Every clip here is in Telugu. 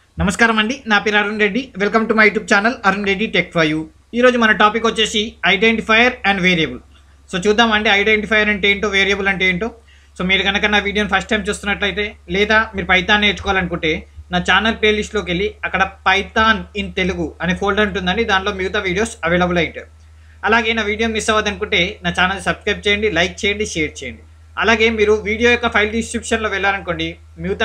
నమస్కారం అండి, నా పేరు Arun Reddy. Welcome to my YouTube channel Arun Reddy tech for you. ఈరోజు మన టాపిక్ వచ్చేసి ఐడెంటిఫైయర్ అండ్ వేరియబుల్. సో చూద్దామండి ఐడెంటిఫైయర్ అంటే ఏంటో, వేరియబుల్ అంటే ఏంటో. సో మీరు కనుక నా వీడియోని ఫస్ట్ టైం చూస్తున్నట్లయితే, లేదా మీరు పైథాన్ నేర్చుకోవాలనుకుంటే నా ఛానల్ ప్లేలిస్ట్లోకి వెళ్ళి అక్కడ పైథాన్ ఇన్ తెలుగు అనే ఫోల్డర్ ఉంటుందండి. దానిలో మిగతా వీడియోస్ అవైలబుల్ అవుతాయి. అలాగే నా వీడియో మిస్ అవ్వదనుకుంటే నా ఛానల్ సబ్స్క్రైబ్ చేయండి, లైక్ చేయండి, షేర్ చేయండి. అలాగే మీరు వీడియో యొక్క ఫైల్ డిస్క్రిప్షన్లో వెళ్ళారనుకోండి, మిగతా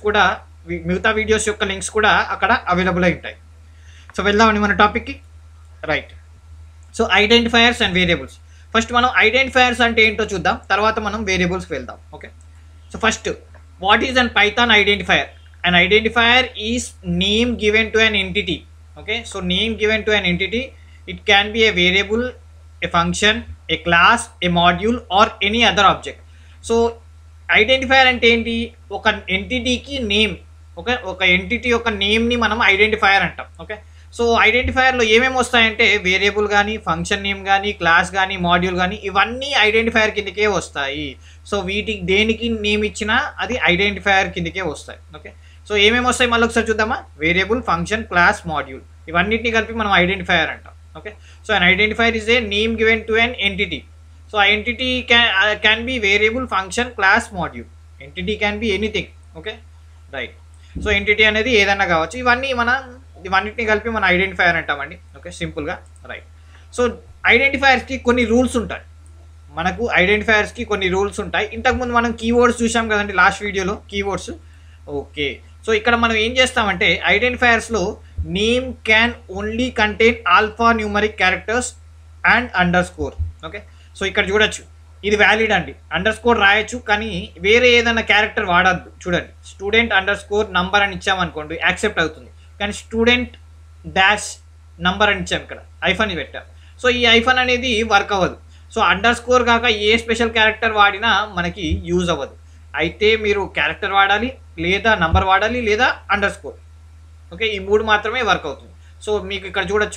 వీడియోస్ యొక్క లింక్స్ కూడా అక్కడ అవైలబుల్ అయి ఉంటాయి. సో వెళ్దామండి మన టాపిక్కి. Right. So identifiers and variables. First మనం ఐడెంటిఫైయర్స్ అంటే ఏంటో చూద్దాం, తర్వాత మనం వేరియబుల్స్కి వెళ్దాం. Okay. So first, what is an Python identifier? An identifier is name given to an entity. Okay, so name given to an entity, it can be a variable, a function, a class, a module or any other object. So identifier అంటే ఏంటి? ఒక ఎంటిటీకి నేమ్, ఒక ఎంటిటీ యొక్క నేమ్ని మనం ఐడెంటిఫైయర్ అంటాం. ఓకే. సో ఐడెంటిఫైయర్లో ఏమేమి వస్తాయంటే వేరియబుల్ కానీ, ఫంక్షన్ నేమ్ కానీ, క్లాస్ కానీ, మాడ్యూల్ కానీ, ఇవన్నీ ఐడెంటిఫైయర్ కిందకే వస్తాయి. సో వీటికి దేనికి నేమ్ ఇచ్చినా అది ఐడెంటిఫైయర్ కిందకే వస్తాయి. ఓకే. సో ఏమేమి వస్తాయి మళ్ళీ ఒకసారి చూద్దామా? వేరియబుల్, ఫంక్షన్, క్లాస్, మాడ్యూల్, ఇవన్నిటిని కలిపి మనం ఐడెంటిఫైయర్ అంటాం. Okay. So an identifier is a name given to an entity. So ఆ entity can be variable, function, class, module. Entity can be anything. Okay, right. So entity అనేది ఏదైనా కావచ్చు. ఇవన్నిటిని కలిపి మనం ఐడెంటిఫైయర్ అంటామండి. ఓకే, సింపుల్గా. రైట్. సో ఐడెంటిఫైయర్స్కి కొన్ని రూల్స్ ఉంటాయి. ఐడెంటిఫైయర్స్కి కొన్ని రూల్స్ ఉంటాయి. ఇంతకుముందు మనం కీవర్డ్స్ చూసాం కదండి లాస్ట్ వీడియోలో, కీవర్డ్స్. ఓకే. సో ఇక్కడ మనం ఏం చేస్తామంటే ఐడెంటిఫైయర్స్లో name can only contain alphanumeric characters and underscore. Okay. So ఇక్కడ చూడొచ్చు, ఇది వ్యాలిడ్ అండి. అండర్ స్కోర్ రాయొచ్చు, కానీ వేరే ఏదైనా క్యారెక్టర్ వాడద్దు. చూడండి, స్టూడెంట్ అండర్ స్కోర్ నంబర్ అని ఇచ్చామనుకోండి యాక్సెప్ట్ అవుతుంది. కానీ స్టూడెంట్ డాష్ నంబర్ అని ఇచ్చాము, ఇక్కడ ఐఫన్ పెట్టాం. సో ఈ ఐఫన్ అనేది వర్క్ అవ్వదు. సో అండర్ స్కోర్ కాక ఏ స్పెషల్ క్యారెక్టర్ వాడినా మనకి యూజ్ అవ్వదు. అయితే మీరు క్యారెక్టర్ వాడాలి, లేదా నంబర్ వాడాలి, లేదా అండర్ స్కోర్. ఓకే, ఈ మూడు మాత్రమే వర్క్ అవుతుంది. సో మీకు ఇక్కడ చూడొచ్చు,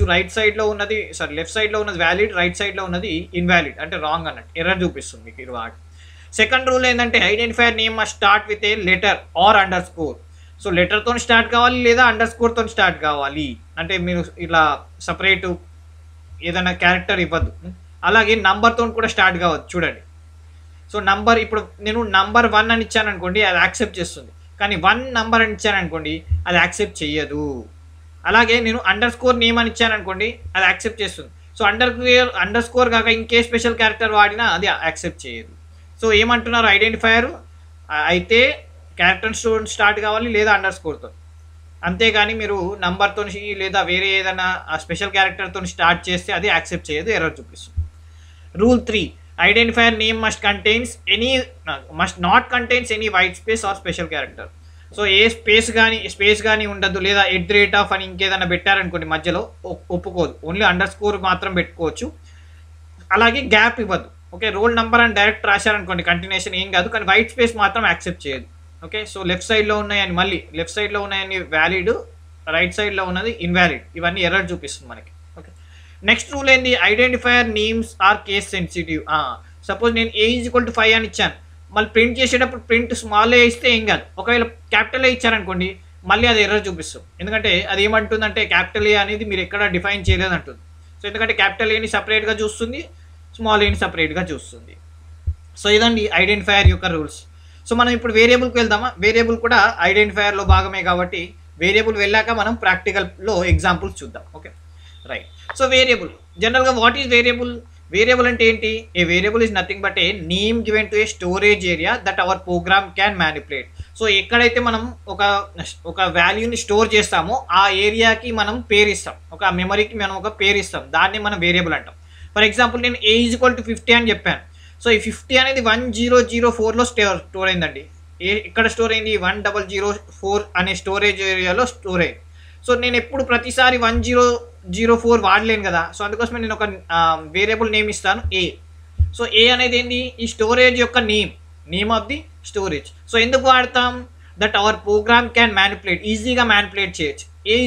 లెఫ్ట్ సైడ్లో ఉన్నది వ్యాలిడ్, రైట్ సైడ్లో ఉన్నది ఇన్వాలిడ్, అంటే రాంగ్ అన్నట్టు ఎర్రర్ చూపిస్తుంది మీకు ఇది వాడి. సెకండ్ రూల్ ఏంటంటే identifier name must start with a letter or underscore. So లెటర్తో స్టార్ట్ కావాలి, లేదా అండర్ స్కోర్తో స్టార్ట్ కావాలి. అంటే మీరు ఇలా సపరేటు ఏదైనా క్యారెక్టర్ ఇవ్వద్దు. అలాగే నంబర్తో కూడా స్టార్ట్ కావద్దు. చూడండి, సో నంబర్, ఇప్పుడు నేను నంబర్ 1 అని ఇచ్చాను అనుకోండి, అది యాక్సెప్ట్ చేస్తుంది. కానీ 1 నంబర్ అని ఇచ్చాను అనుకోండి, అది యాక్సెప్ట్ చేయదు. అలాగే నేను అండర్ స్కోర్ నేమ్ అని ఇచ్చాను అనుకోండి, అది యాక్సెప్ట్ చేస్తుంది. సో అండర్ స్కోర్ కాక ఇంకే స్పెషల్ క్యారెక్టర్ వాడినా అది యాక్సెప్ట్ చేయదు. సో ఏమంటున్నారు ఐడెంటిఫైయర్? అయితే క్యారెక్టర్స్తో స్టార్ట్ కావాలి, లేదా అండర్ స్కోర్తో. అంతేగాని మీరు నంబర్తో లేదా వేరే ఏదైనా స్పెషల్ క్యారెక్టర్తో స్టార్ట్ చేస్తే అది యాక్సెప్ట్ చేయదు, ఎర్రర్ చూపిస్తుంది. Rule 3, identifier name must not contains any white space or special character. So ఏ స్పేస్ కానీ ఉండదు, లేదా @ అని ఇంకేదైనా పెట్టారనుకోండి మధ్యలో ఒప్పుకోదు. ఓన్లీ అండర్ స్కోర్ మాత్రం పెట్టుకోవచ్చు. అలాగే గ్యాప్ ఇవ్వద్దు. ఓకే, రోల్ నెంబర్ అని డైరెక్ట్ రాశారనుకోండి, కంటిన్యూషన్ ఏం కాదు, కానీ వైట్ స్పేస్ మాత్రం యాక్సెప్ట్ చేయదు. ఓకే. సో లెఫ్ట్ సైడ్లో ఉన్నాయని వ్యాలిడ్, రైట్ సైడ్లో ఉన్నది ఇన్వాలిడ్. ఇవన్నీ ఎర్రర్ చూపిస్తుంది మనకి. ఓకే. నెక్స్ట్ రూల్ ఏంది? Identifier names are case sensitive. Suppose నేను A=5 అని ఇచ్చాను, మళ్ళీ ప్రింట్ చేసేటప్పుడు ప్రింట్ స్మాల్ ఏ ఇస్తే ఏం కాదు. ఒకవేళ క్యాపిటల్ ఏ ఇచ్చారనుకోండి, మళ్ళీ అది ఎర్రర్ చూపిస్తుంది. ఎందుకంటే అది ఏమంటుందంటే క్యాపిటల్ ఏ అనేది మీరు ఎక్కడ డిఫైన్ చేయలేదు అంటుంది. సో ఎందుకంటే క్యాపిటల్ ఏని సపరేట్గా చూస్తుంది, స్మాల్ ఏని సపరేట్గా చూస్తుంది. సో ఇదండి ఐడెంటిఫైయర్ యొక్క రూల్స్. సో మనం ఇప్పుడు వేరియబుల్కి వెళ్దామా? వేరియబుల్ కూడా ఐడెంటిఫైయర్లో భాగమే కాబట్టి వేరియబుల్ వెళ్ళాక మనం ప్రాక్టికల్లో ఎగ్జాంపుల్స్ చూద్దాం. Okay, right. సో వేరియబుల్, జనరల్గా వాట్ ఈజ్ వేరియబుల్? వేరియబుల్ అంటే ఏంటి? A variable is nothing but a name given to a storage area that our program can manipulate. So ఎక్కడైతే మనం ఒక వాల్యూని స్టోర్ చేస్తామో ఆ ఏరియాకి మనం పేరు ఇస్తాం, ఒక మెమరీకి మనం ఒక పేరు ఇస్తాం, దాన్ని మనం వేరియబుల్ అంటాం. ఫర్ ఎగ్జాంపుల్ నేను A=50 అని చెప్పాను. సో ఈ 50 అనేది 1004లో స్టోర్ అయిందండి. ఇక్కడ స్టోర్ అయింది 1004 అనే స్టోరేజ్ ఏరియాలో స్టోర్ అయింది. సో నేను ఎప్పుడు ప్రతిసారి 1004 వాడలేను కదా. సో అందుకోసమే నేను ఒక వేరియబుల్ నేమ్ ఇస్తాను A. సో A అనేది ఏంటి? ఈ స్టోరేజ్ యొక్క name of the storage. So ఎందుకు వాడతాం? That our program can manipulate, ఈజీగా మ్యానిపులేట్ చేయొచ్చు.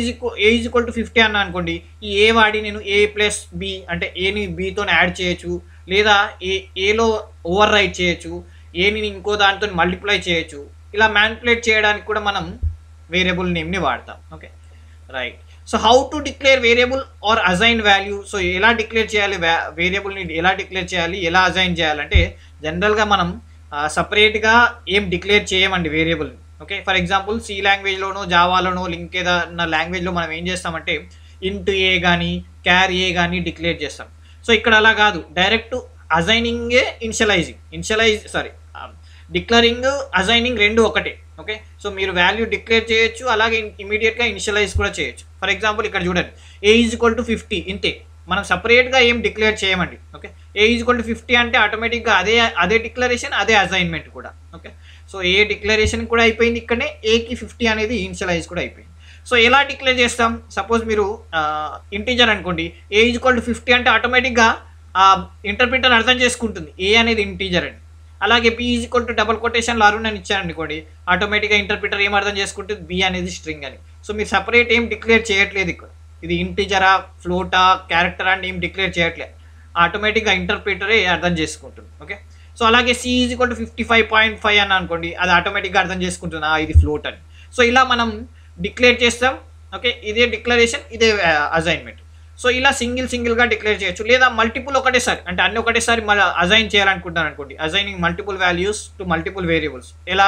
A=50 అన్నా అనుకోండి, ఈ A వాడి నేను A+B అంటే Aని Bతో యాడ్ చేయొచ్చు, లేదా ఏలో ఓవర్ రైట్ చేయొచ్చు, ఏని ఇంకో దాంతో మల్టిప్లై చేయొచ్చు. ఇలా మ్యానిపులేట్ చేయడానికి కూడా మనం వేరియబుల్ నేమ్ని వాడతాం. Okay right. So how to declare variable or assign value. So ఎలా డిక్లేర్ చేయాలి వేరియబుల్ని, ఎలా డిక్లేర్ చేయాలి, ఎలా అజైన్ చేయాలంటే జనరల్గా మనం సపరేట్గా ఏం డిక్లేర్ చేయమండి వేరియబుల్ని. ఓకే ఫర్ ఎగ్జాంపుల్ సి లాంగ్వేజ్లోనో జావాలోనో లింక్ ఏదైనా లాంగ్వేజ్లో మనం ఏం చేస్తామంటే ఇంట్ ఏ కానీ క్యార్ ఏ కానీ డిక్లేర్ చేస్తాం. సో ఇక్కడ అలా కాదు, డైరెక్ట్ అజైనింగే డిక్లరింగ్ అజైనింగ్ రెండు ఒకటే. ఓకే సో మీరు వాల్యూ డిక్లేర్ చేయొచ్చు, అలాగే ఇమీడియట్గా ఇనిషియలైజ్ కూడా చేయొచ్చు. ఫర్ ఎగ్జాంపుల్ ఇక్కడ చూడండి ఏ ఈజ్ ఈక్వల్ టు 50 ఇంతే, మనం సపరేట్గా ఏం డిక్లేర్ చేయమండి. Okay A is equal to 50 అంటే ఆటోమేటిక్గా అదే డిక్లరేషన్, అదే అజైన్మెంట్ కూడా. ఓకే సో ఏ డిక్లరేషన్ కూడా అయిపోయింది, ఇక్కడనే ఏకి 50 అనేది ఇనిషియలైజ్ కూడా అయిపోయింది. సో ఎలా డిక్లేర్ చేస్తాం, సపోజ్ మీరు ఇంటీజర్ అనుకోండి, ఏ ఈజ్ ఈక్వల్ టు 50 అంటే ఆటోమేటిక్గా ఇంటర్ప్రిటర్ అర్థం చేసుకుంటుంది ఏ అనేది ఇంటీజర్ అని. అలాగే B is equal to double కొటేషన్లో అరుణ్ అని ఇచ్చారనుకోండి, ఆటోమేటిక్గా ఇంటర్ప్రిటర్ ఏం అర్థం చేసుకుంటుంది బి అనేది స్ట్రింగ్ అని. సో మీరు సపరేట్ ఏం డిక్లేర్ చేయట్లేదు ఇక్కడ, ఇది ఇంటీజరా ఫ్లోటా క్యారెక్టరా అని ఏం డిక్లేర్ చేయట్లేదు, ఆటోమేటిక్గా ఇంటర్ప్రిటరే అర్థం చేసుకుంటుంది. ఓకే సో అలాగే సి ఈజ్ ఈక్వల్ టు 55.5 అని అనుకోండి, అది ఆటోమేటిక్గా అర్థం చేసుకుంటుంది ఇది ఫ్లోట్ అని. సో ఇలా మనం డిక్లేర్ చేస్తాం. ఓకే ఇదే డిక్లరేషన్, ఇదే అజైన్మెంట్. సో ఇలా సింగిల్గా డిక్లేర్ చేయొచ్చు, లేదా మల్టిపుల్ ఒకటేసారి, అంటే అన్ని ఒకటేసారి మళ్ళీ అజైన్ చేయాలనుకుంటాను అనుకోండి, assigning multiple values to multiple variables. ఎలా,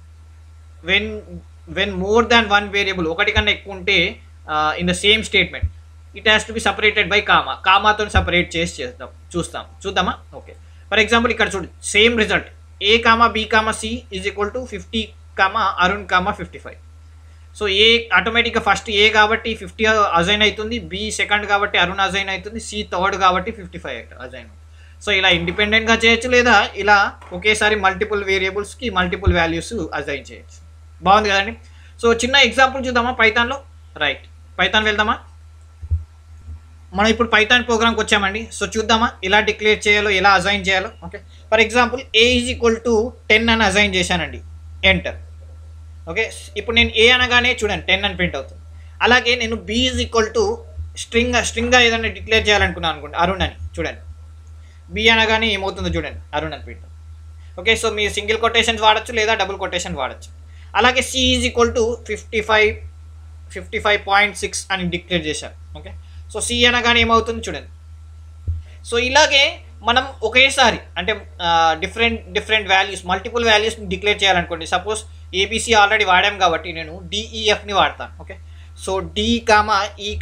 when more than one variable, ఒకటి కన్నా ఎక్కువ ఉంటే in the same statement it has to be separated by కామాతో సపరేట్ చేసి చూద్దామా. ఓకే ఫర్ ఎగ్జాంపుల్ ఇక్కడ చూడండి same result A comma B comma C is equal to 50 comma Arun comma 55. So A ఆటోమేటిక్గా ఫస్ట్ ఏ కాబట్టి 50 అజైన్ అవుతుంది, బి సెకండ్ కాబట్టి అరుణ్ అజైన్ అవుతుంది, సి థర్డ్ కాబట్టి 55 అజైన్. సో ఇలా ఇండిపెండెంట్గా చేయొచ్చు, లేదా ఇలా ఒకేసారి మల్టిపుల్ వేరియబుల్స్కి మల్టిపుల్ వాల్యూస్ అజైన్ చేయొచ్చు. బాగుంది కదండి. సో చిన్న ఎగ్జాంపుల్ చూద్దామా పైథాన్లో. రైట్ పైథాన్ వెళ్దామా. మనం ఇప్పుడు పైథాన్ ప్రోగ్రామ్కి వచ్చామండి. సో చూద్దామా ఎలా డిక్లేర్ చేయాలో, ఎలా అజైన్ చేయాలో. Okay for example A is equal to 10 అని అజైన్ చేశానండి, ఎంటర్. ఓకే ఇప్పుడు నేను ఏ అనగానే చూడండి 10 అని ప్రింట్ అవుతుంది. అలాగే నేను బి ఈజ్ ఈక్వల్ టు స్ట్రింగ్గా ఏదైనా డిక్లేర్ చేయాలనుకున్నాను అనుకోండి, అరుణ్ అని, చూడండి బి అనగానే ఏమవుతుందో చూడండి, అరుణ్ అని ప్రింట్. ఓకే సో మీరు సింగిల్ కొటేషన్స్ వాడచ్చు, లేదా డబుల్ కొటేషన్ వాడచ్చు. అలాగే సి ఈజ్ ఈక్వల్ టు 55.6 అని డిక్లేర్ చేశారు. ఓకే సో సి అనగానే ఏమవుతుంది చూడండి. సో ఇలాగే మనం ఒకేసారి అంటే different values, multiple values declare చేయాలనుకోండి. సపోజ్ ఏబిసి ఆల్రెడీ వాడాం కాబట్టి నేను డిఈఎఫ్ని వాడతాను. Okay so D comma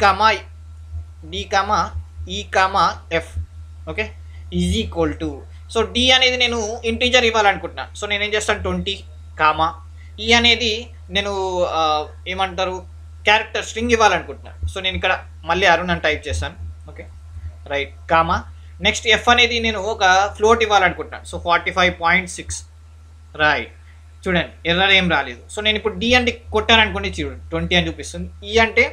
E comma F okay is equal to, so D అనేది నేను ఇంటీజర్ ఇవ్వాలనుకుంటున్నాను. సో నేను ఏం చేస్తాను 20 కామా ఈ అనేది నేను ఏమంటారు క్యారెక్టర్ స్ట్రింగ్ ఇవ్వాలనుకుంటున్నాను. సో నేను ఇక్కడ మళ్ళీ అరుణ్ అని టైప్ చేస్తాను. Okay right comma next F అనేది నేను ఒక ఫ్లోట్ ఇవ్వాలనుకుంటున్నాను. So 45.6 right. చూడండి ఎర్రర్ ఏం రాలేదు. సో నేను ఇప్పుడు డి అంటే కొట్టాను అనుకోండి, చూడండి 20 అని చూపిస్తుంది. ఈ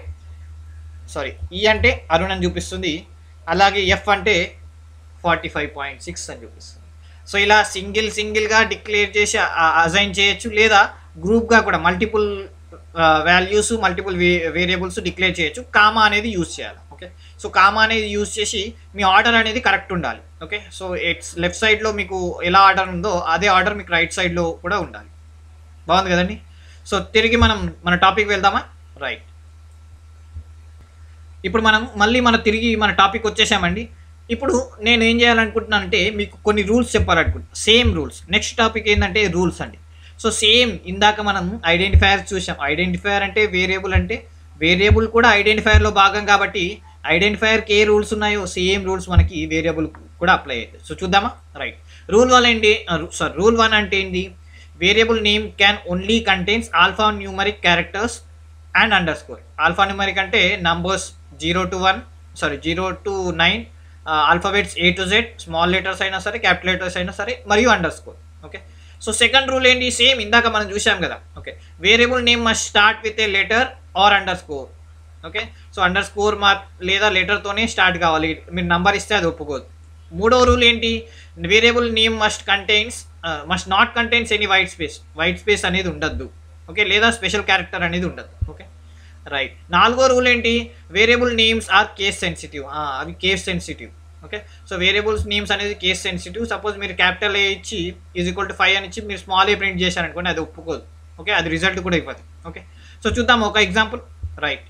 అంటే అరుణ్ అని చూపిస్తుంది. అలాగే ఎఫ్ అంటే 45.6 అని చూపిస్తుంది. సో ఇలా సింగిల్గా డిక్లేర్ చేసి అజైన్ చేయొచ్చు, లేదా గ్రూప్గా కూడా multiple values multiple variables declare చేయొచ్చు. కామా అనేది యూజ్ చేయాలి. ఓకే సో కామా అనేది యూజ్ చేసి మీ ఆర్డర్ అనేది కరెక్ట్ ఉండాలి. ఓకే సో లెఫ్ట్ సైడ్లో మీకు ఎలా ఆర్డర్ ఉందో అదే ఆర్డర్ మీకు రైట్ సైడ్లో కూడా ఉండాలి. బాగుంది కదండి. సో తిరిగి మనం మన టాపిక్ వెళ్దామా. రైట్ ఇప్పుడు మనం మళ్ళీ తిరిగి మన టాపిక్ వచ్చేసామండి. ఇప్పుడు నేను ఏం చేయాలనుకుంటున్నానంటే మీకు కొన్ని రూల్స్ చెప్పాలనుకుంటున్నాను, సేమ్ రూల్స్. నెక్స్ట్ టాపిక్ ఏంటంటే రూల్స్ అండి. సో సేమ్ ఇందాక మనం ఐడెంటిఫైయర్ చూసాం. ఐడెంటిఫైయర్ అంటే వేరియబుల్ కూడా ఐడెంటిఫైయర్లో భాగం కాబట్టి ఐడెంటిఫైయర్కి ఏ రూల్స్ ఉన్నాయో సేమ్ రూల్స్ మనకి వేరియబుల్ కూడా అప్లై అవుతాయి. సో చూద్దామా. రైట్ రూల్ 1 అంటే ఏంటి, variable name can only contains alphanumeric characters and underscore. Alphanumeric అంటే numbers 0 to 9 alphabets A to Z, small letters అయినా సరే క్యాపిటల్ లెటర్స్ అయినా సరే, మరియు underscore. Okay so second rule ఏంటి, సేమ్ ఇందాక మనం చూసాం కదా. Okay variable name must start with a letter or underscore. Okay so underscore లేదా లెటర్తోనే స్టార్ట్ కావాలి, మీరు నంబర్ ఇస్తే అది ఒప్పుకోదు. మూడో రూల్ ఏంటి, variable name must not contains any white space అనేది ఉండద్దు. ఓకే లేదా స్పెషల్ క్యారెక్టర్ అనేది ఉండదు. Okay right. నాలుగో రూల్ ఏంటి, variable names are case sensitive. అవి case sensitive. Okay so variables names అనేది కేస్ సెన్సిటివ్. సపోజ్ మీరు క్యాపిటల్ ఏ ఇచ్చి ఈజ్ ఈక్వల్ టు 5 అని ఇచ్చి మీరు స్మాల్ ఏ ప్రింట్ చేశారనుకోండి, అది ఒప్పుకోదు. ఓకే అది రిజల్ట్ కూడా ఇవ్వదు. ఓకే సో చూద్దాం ఒక ఎగ్జాంపుల్. రైట్,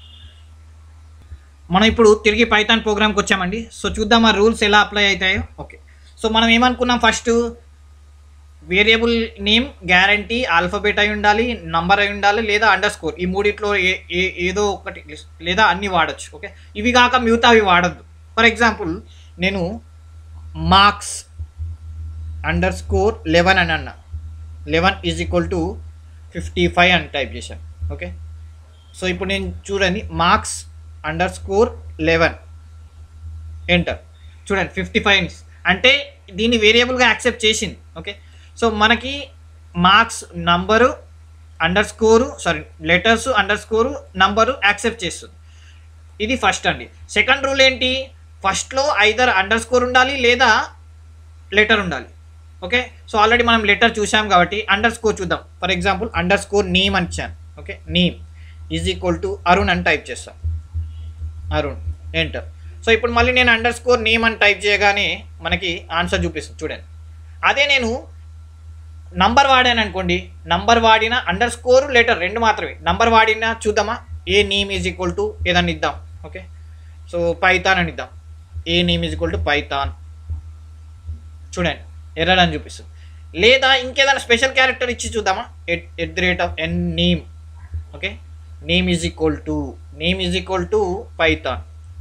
మనం ఇప్పుడు తిరిగి పైథాన్ ప్రోగ్రామ్కి వచ్చామండి. సో చూద్దాం ఆ రూల్స్ ఎలా అప్లై అవుతాయో. ఓకే, సో మనం ఏమనుకున్నాం, first variable name guarantee alphabet అయి ఉండాలి, నంబర్ అయి ఉండాలి, లేదా అండర్ స్కోర్. ఈ మూడిట్లో ఏదో ఒకటి లేదా అన్నీ వాడచ్చు. ఓకే, ఇవి కాక మిగతా అవి వాడద్దు. ఫర్ ఎగ్జాంపుల్ నేను మార్క్స్ అండర్ స్కోర్ 11 అని అన్నా. 11 ఈజ్ ఈక్వల్ టు 55 అని టైప్ చేశాను. ఓకే, సో ఇప్పుడు నేను చూడండి, మార్క్స్ అండర్ స్కోర్ 11 ఎంటర్. చూడండి 55 అంటే దీన్ని వేరియబుల్గా యాక్సెప్ట్ చేసింది. ఓకే, సో మనకి marks number underscore letters underscore number accept చేస్తుంది. ఇది ఫస్ట్ అండి. సెకండ్ రూల్ ఏంటి, ఫస్ట్లో ఐదర్ అండర్ స్కోర్ ఉండాలి లేదా లెటర్ ఉండాలి. ఓకే, సో ఆల్రెడీ మనం లెటర్ చూసాం కాబట్టి అండర్ స్కోర్ చూద్దాం. For example underscore name అని ఇచ్చాను. Okay, name is equal to Arun అని టైప్ చేస్తాను. అరుణ్ ఎంటర్. సో ఇప్పుడు మళ్ళీ నేను అండర్ స్కోర్ నేమ్ అని టైప్ చేయగానే మనకి ఆన్సర్ చూపిస్తుంది. చూడండి, అదే నేను నంబర్ వాడాను అనుకోండి, నంబర్ వాడిన అండర్ స్కోర్ లెటర్ రెండు మాత్రమే. నంబర్ వాడిన చూద్దామా, A name is equal to ఏదన్నా ఇద్దాం. ఓకే, సో పైథాన్ అని ఇద్దాం. A name is equal to Python. చూడండి ఎర్రర్ అని చూపిస్తుంది. లేదా ఇంకేదైనా స్పెషల్ క్యారెక్టర్ ఇచ్చి చూద్దామా, N name. Okay, name is equal to Python.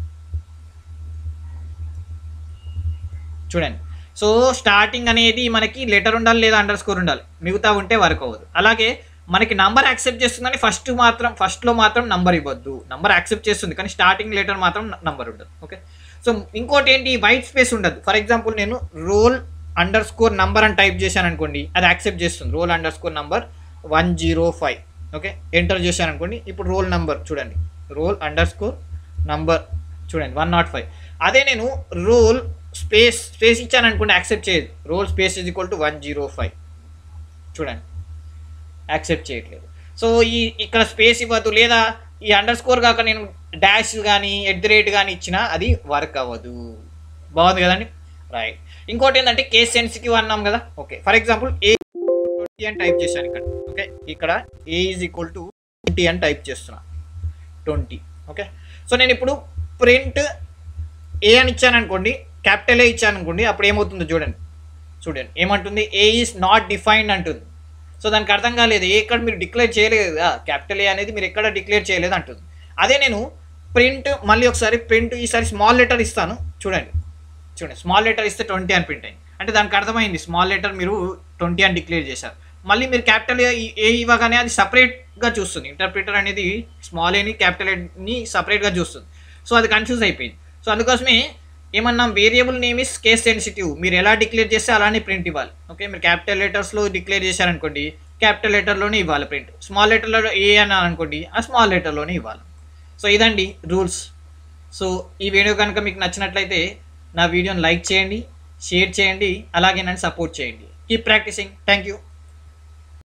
చూడండి, సో స్టార్టింగ్ అనేది మనకి లెటర్ ఉండాలి లేదా అండర్ స్కోర్ ఉండాలి, మిగతా ఉంటే వర్క్ అవ్వదు. అలాగే మనకి నంబర్ యాక్సెప్ట్ చేస్తుందని ఫస్ట్లో మాత్రం నంబర్ ఇవ్వద్దు. నంబర్ యాక్సెప్ట్ చేస్తుంది కానీ స్టార్టింగ్ లెటర్ మాత్రం నంబర్ ఉండదు. ఓకే, సో ఇంకోటి ఏంటి, వైట్ స్పేస్ ఉండదు. ఫర్ ఎగ్జాంపుల్ నేను రోల్ అండర్ స్కోర్ నంబర్ అని టైప్ చేశాను అనుకోండి, అది యాక్సెప్ట్ చేస్తుంది. Roll underscore number 105. Okay, enter చేశాను అనుకోండి, ఇప్పుడు రోల్ నంబర్ చూడండి, రోల్ అండర్ స్కోర్ నంబర్ చూడండి 105. అదే నేను రోల్ స్పేస్ ఇచ్చాను అనుకోండి, యాక్సెప్ట్ చేయదు. Roll space is equal to 105. చూడండి యాక్సెప్ట్ చేయట్లేదు. సో ఇక్కడ స్పేస్ ఇవ్వద్దు, లేదా ఈ అండర్ స్కోర్ కాక నేను డాష్ కానీ @ కానీ ఇచ్చినా అది వర్క్ అవ్వదు. బాగుంది కదండి. రైట్, ఇంకోటి ఏంటంటే కేస్ సెన్సిటివ్ అన్నాం కదా. ఓకే, ఫర్ ఎగ్జాంపుల్ ఏ 20 అని టైప్ చేశాను ఇక్కడ. ఓకే, ఇక్కడ ఏ ఈజ్ ఈక్వల్ టు 20 అని టైప్ చేస్తున్నా, 20. ఓకే, సో నేను ఇప్పుడు ప్రింట్ ఏ అని ఇచ్చాను అనుకోండి, క్యాపిటల్ ఏ ఇచ్చాను అనుకోండి, అప్పుడు ఏమవుతుందో చూడండి ఏమంటుంది, ఏ ఈజ్ నాట్ డిఫైన్డ్ అంటుంది. సో దానికి అర్థం కాలేదు, ఏ ఇక్కడ మీరు డిక్లేర్ చేయలేదు కదా, క్యాపిటల్ ఏ అనేది మీరు ఎక్కడ డిక్లేర్ చేయలేదు అంటుంది. అదే నేను ప్రింట్ మళ్ళీ ఒకసారి ప్రింట్ ఈసారి స్మాల్ లెటర్ ఇస్తాను. చూడండి స్మాల్ లెటర్ ఇస్తే 20 అని ప్రింట్ అయింది. అంటే దానికి అర్థమైంది స్మాల్ లెటర్ మీరు 20 అని డిక్లేర్ చేశారు. మళ్ళీ మీరు క్యాపిటల్ ఏ ఇవ్వగానే అది సపరేట్గా చూస్తుంది. ఇంటర్ప్రిటర్ అనేది స్మాల్ ఏని క్యాపిటల్ ఏని సపరేట్గా చూస్తుంది. సో అది కన్ఫ్యూజ్ అయిపోయింది. సో అందుకోసమే ఏమన్నాం, variable name is case sensitive. మీరు ఎలా డిక్లేర్ చేస్తే అలానే ప్రింట్ ఇవ్వాలి. ఓకే, మీరు క్యాపిటల్ లెటర్స్లో డిక్లేర్ చేశారనుకోండి, క్యాపిటల్ లెటర్లోనే ఇవ్వాలి ప్రింట్. స్మాల్ లెటర్లో ఏ అని అనుకోండి, ఆ స్మాల్ లెటర్లోనే ఇవ్వాలి. సో ఇదండి రూల్స్. సో ఈ వీడియో కనుక మీకు నచ్చినట్లయితే నా వీడియోని లైక్ చేయండి, షేర్ చేయండి, అలాగే నన్ను సపోర్ట్ చేయండి. Keep practising. Thank you.